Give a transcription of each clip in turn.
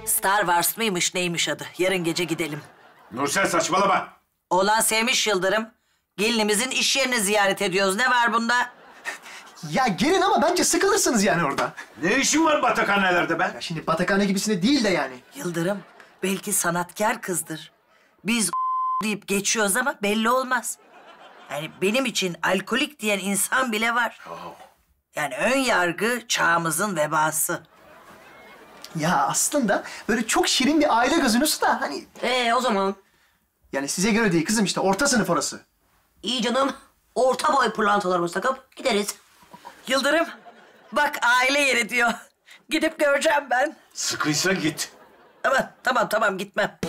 Star Wars mıymış neymiş adı? Yarın gece gidelim. Nursel saçmalama. Oğlan sevmiş Yıldırım. Gelinimizin iş yerini ziyaret ediyoruz. Ne var bunda? Ya gelin ama bence sıkılırsınız yani orada. Ne işin var batakhanelerde be? Ya şimdi batakhane gibisine değil de yani. Yıldırım belki sanatkar kızdır. Biz deyip geçiyoruz ama belli olmaz. Yani benim için alkolik diyen insan bile var. Yani ön yargı çağımızın vebası. Ya aslında böyle çok şirin bir aile gözünüz da hani... O zaman? Yani size göre değil kızım işte orta sınıf orası. İyi canım. Orta boy pırlantalarımızı takıp gideriz. Yıldırım bak aile yeri diyor. Gidip göreceğim ben. Sıkıysa git. Ama tamam gitmem.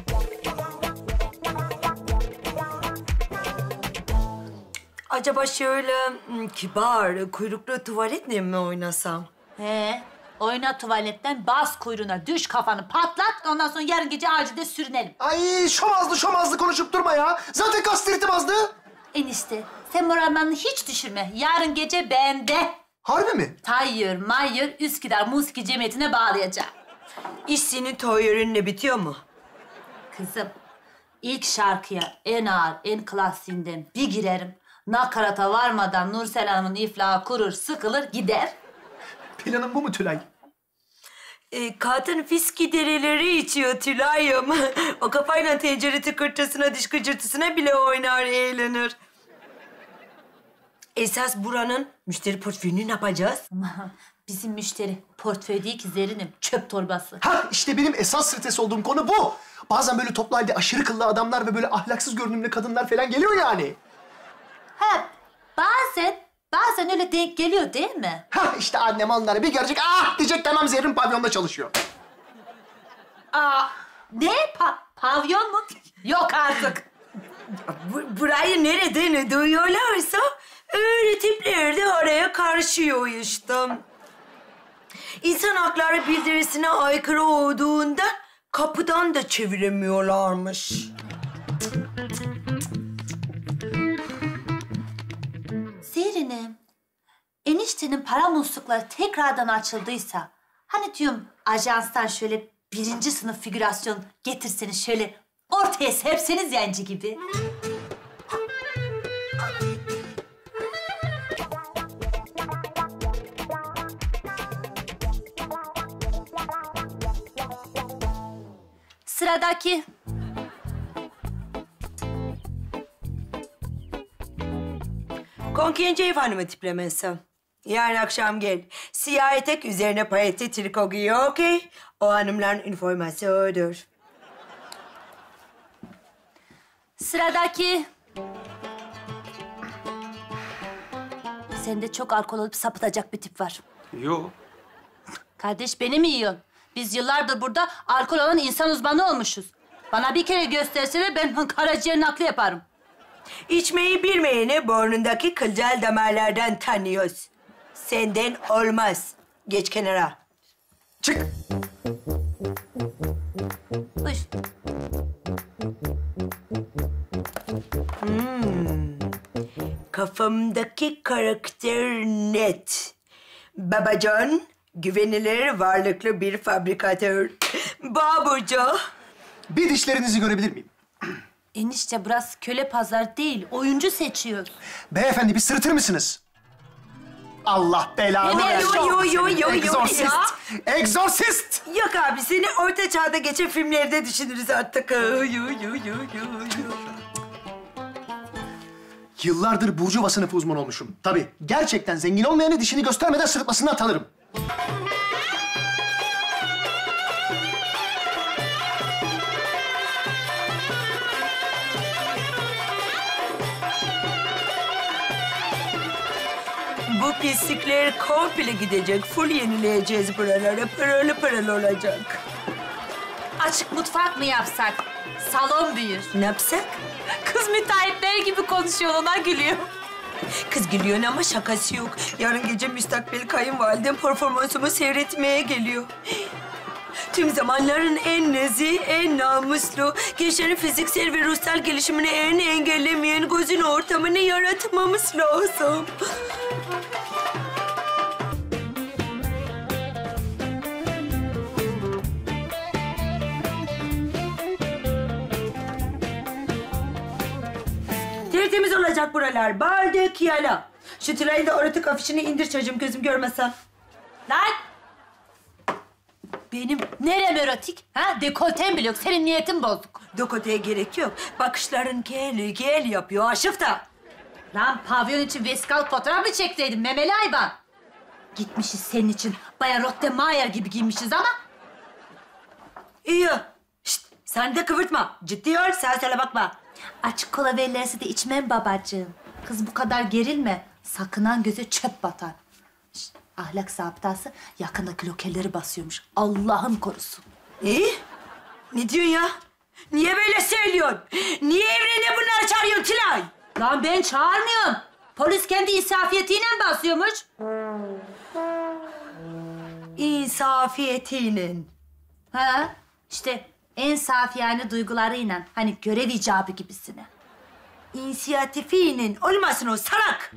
Acaba şöyle kibar, kuyruklu tuvaletle mi oynasam? Oyna tuvaletten, bas kuyruğuna, düş kafanı, patlat. Ondan sonra yarın gece acilde sürünelim. Ay şomazlı konuşup durma ya. Zaten gastritim azdı. Enişte, sen moralmanı hiç düşürme. Yarın gece bende. Harbi mi? Tayyör, mayyör, Üsküdar Musiki Cemiyeti'ne bağlayacağım. İş senin toyörünle bitiyor mu? Kızım, ilk şarkıya en ağır, en klasiğinden bir girerim. Nakarata varmadan Nursel Hanım'ın iflahı kurur, sıkılır, gider. Planın bu mu Tülay? Kadın viski dereleri içiyor Tülay'ım. O kafayla tencere tıkırtısına, diş gıcırtısına bile oynar, eğlenir. Esas buranın müşteri portföyünü ne yapacağız? Bizim müşteri portföy değil ki Zerrin'im, çöp torbası. Ha işte benim esas stres olduğum konu bu. Bazen böyle toplu halde aşırı kıllı adamlar ve böyle ahlaksız görünümlü kadınlar falan geliyor yani. Ha, bazen öyle denk geliyor değil mi? Ha işte annem onları bir görecek, diyecek tamam Zerrin pavyonda çalışıyor. Ne? Pavyon mu? Yok artık. Burayı nereden duyuyorlarsa öyle tipler de oraya karşıyor işte. İnsan hakları bildirisine aykırı olduğundan kapıdan da çeviremiyorlarmış. Zerrin'im, eniştenin para muslukları tekrardan açıldıysa... ...hani diyorum ajanstan şöyle 1. sınıf figürasyon getirseniz şöyle... ...ortaya serpseniz yancı gibi. Sıradaki. Konkince ev hanımı tiplemesi. Yarın akşam gel. Siyah etek üzerine payetli triko giyiyor, okey? O hanımların üniformasıdır. Sıradaki. Sende çok alkol alıp sapıtacak bir tip var. Yok. Kardeş beni mi yiyorsun? Biz yıllardır burada alkol alan insan uzmanı olmuşuz. Bana bir kere göstersene ben karaciğer nakli yaparım. İçmeyi bilmeyeni burnundaki kılcal damarlardan tanıyoruz. Senden olmaz. Geç kenara. Çık. Buyur. Kafamdaki karakter net. Babacan, güvenilir, varlıklı bir fabrikatör. Babuca. Bir dişlerinizi görebilir miyim? Enişte burası köle pazar değil, oyuncu seçiyoruz. Beyefendi bir sırıtır mısınız? Allah belanı versin. Yo. Exorcist. Exorcist. Yok abi, seni orta çağda geçen filmlerde düşünürüz artık. Yıllardır burjuva sınıfı uzmanı olmuşum. Tabii gerçekten zengin olmayanı dişini göstermeden sırıtmasından tanırım. Bu pislikler komple gidecek. Full yenileyeceğiz buralara. Pırıl olacak. Açık mutfak mı yapsak? Salon büyür. Ne yapsak? Kız müteahhitler gibi konuşuyor, ona gülüyor. Kız gülüyor ama şakası yok. Yarın gece müstakbel kayınvalidem performansımı seyretmeye geliyor. Tüm zamanların en nezih, en namuslu, gençlerin fiziksel ve ruhsal gelişimini en engellemeyen gözün ortamını yaratmamız lazım. Tertemiz olacak buralar. Baldık yala. Şu Tülay'ın da erotik afişini indir çocuğum, gözüm görmesen. Lan! Benim nerem erotik? Ha? Dekoltem bile yok. Senin niyetin bozuk. Dokoteye gerek yok. Bakışların gel yapıyor aşık da. Lan pavyon için vesikalık fotoğraf mı çekseydin memeli hayvan? Gitmişiz senin için. Bayağı Rottenmeier gibi giymişiz ama. İyi. Şşt, sen de kıvırtma. Ciddi ol, sen söyle bakma. Açık kola verirlerse de içmem babacığım. Kız bu kadar gerilme. Sakınan göze çöp batar. Şşt, ahlak saptası yakındaki lokelleri basıyormuş. Allah'ım korusun. İyi. Ne diyorsun ya? Niye böyle söylüyorsun? Niye evrende bunları çağırıyorsun Tülay? Lan ben çağırmıyorum. Polis kendi insafiyetiyle basıyormuş. İnsafiyetiyle. Ha? İşte en safiyane duygularıyla. Hani görev icabı gibisine. İnisiyatifiyle olmasın o salak.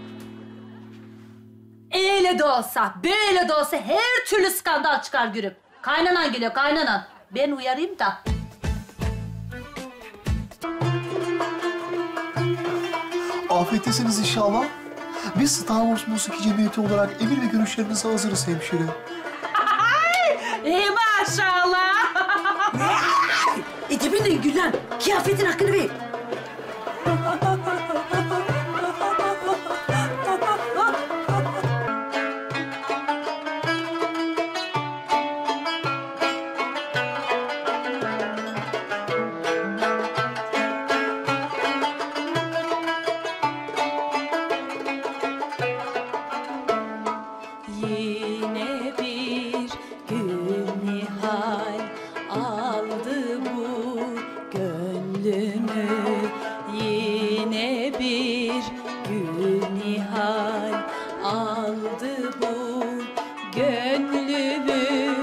Öyle de olsa, böyle de olsa her türlü skandal çıkar gürüp. Kaynanan geliyor, kaynanan. Ben uyarayım da. Afiyettesiniz inşallah. Biz Star Wars Musiki Cemiyeti olarak emir ve görüşlerinize hazırız hemşire. Maşallah. Edebinle Gülen, kıyafetin hakkını ver. Yine bir gün nihal aldı bu gönlümü. Yine bir gün nihal aldı bu gönlümü.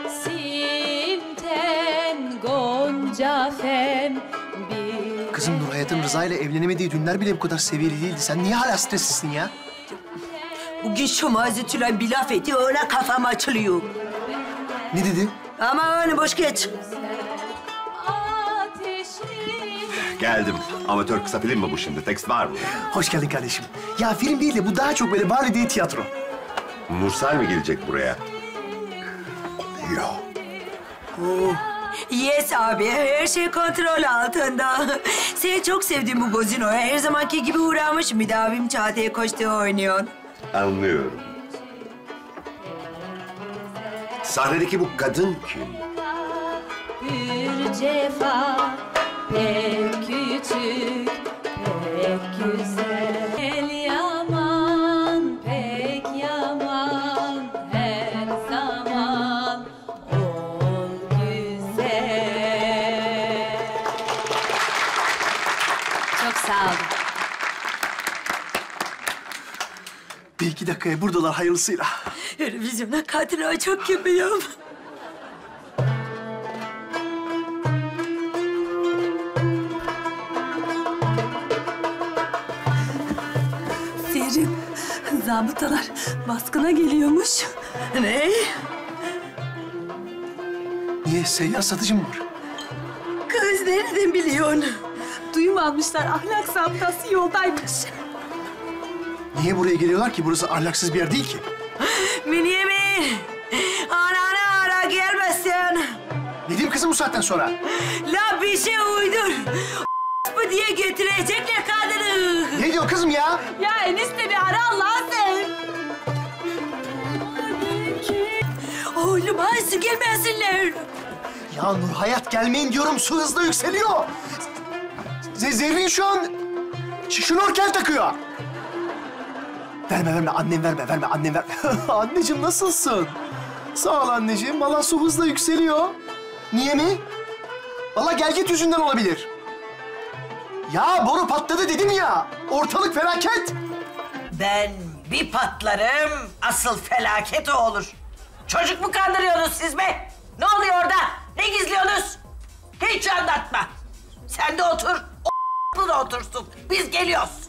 Simten gonca fem bir... Kızım Nur Hayat'ın Rıza ile evlenemediği günler bile bu kadar seviyeli değildi. Sen niye hala streslisin ya? Bugün şu Mazi Tülay bir laf etti, öyle kafam açılıyor. Ne dedi? Ama onu boş geç. Geldim. Amatör kısa film mi bu şimdi? Tekst var mı? Hoş geldin kardeşim. Ya film değil de bu daha çok böyle bari değil tiyatro. Nursel mi gelecek buraya? Yok. Yes abi, her şey kontrol altında. Seni çok sevdim bu gazinoya. Her zamanki gibi uğramış, müdavim Çağatay'a koştu oynuyorsun. Anlıyorum. Sahnedeki bu kadın kim? Bir cefa pek küçük, pek güzel. El yaman, pek yaman, her zaman ol güzel. Çok sağ olun. Bir iki dakikaya buradalar hayırlısıyla. Televizyona kadına çok yapıyorum. Serin, zabıtalar baskına geliyormuş. Ne? Niye? Seyyar satıcı mı var? Kız nereden biliyorsun? Duyum almışlar, ahlak zabıtası yoldaymış. Niye buraya geliyorlar ki? Burası ahlaksız bir yer değil ki. Münyemin! Ananı ara gelmesin. Ne diyeyim kızım bu saatten sonra? La bir şey uydur. Bu diye getirecekler kadını. Ne diyor kızım ya? Ya enişte bir ara Allah'ın sen. Oğlum hadi gelmesinler. Ya Nur Hayat gelmeyin diyorum. Su hızla yükseliyor. Zerrin şu an şnorkel takıyor. Verme annem verme annem verme. Anneciğim nasılsın? Sağ ol anneciğim. Vallahi su hızla yükseliyor. Niye mi? Vallahi gelgit yüzünden olabilir. Ya boru patladı dedim ya. Ortalık felaket. Ben bir patlarım, asıl felaket o olur. Çocuk mu kandırıyorsunuz siz be? Ne oluyor orada? Ne gizliyorsunuz? Hiç anlatma. Sen de otur, o da otursun. Biz geliyoruz.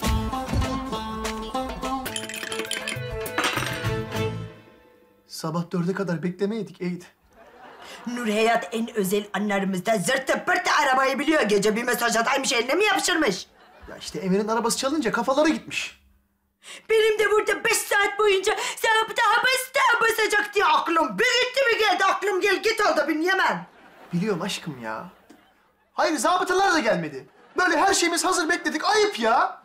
Sabah 4'e kadar beklemeydik Eğit. Nur Hayat en özel anlarımızda zırtı pırtı arabayı biliyor. Gece bir mesaj ataymış, eline mi yapışırmış? Ya işte Emir'in arabası çalınca kafaları gitmiş. Benim de burada 5 saat boyunca zabıta basacak diye aklım bir gitti mi geldi aklım git al da bin Yemen. Biliyorum aşkım ya. Hayır zabıtalar da gelmedi. Böyle her şeyimiz hazır bekledik. Ayıp ya.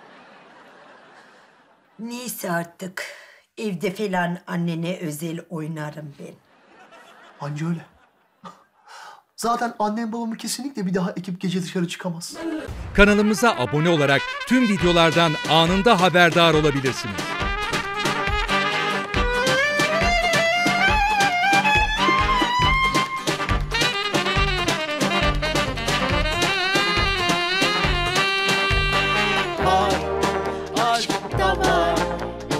Neyse artık evde falan annene özel oynarım ben. Anca öyle. Zaten annem babamı kesinlikle bir daha ekip gece dışarı çıkamaz. Kanalımıza abone olarak tüm videolardan anında haberdar olabilirsiniz.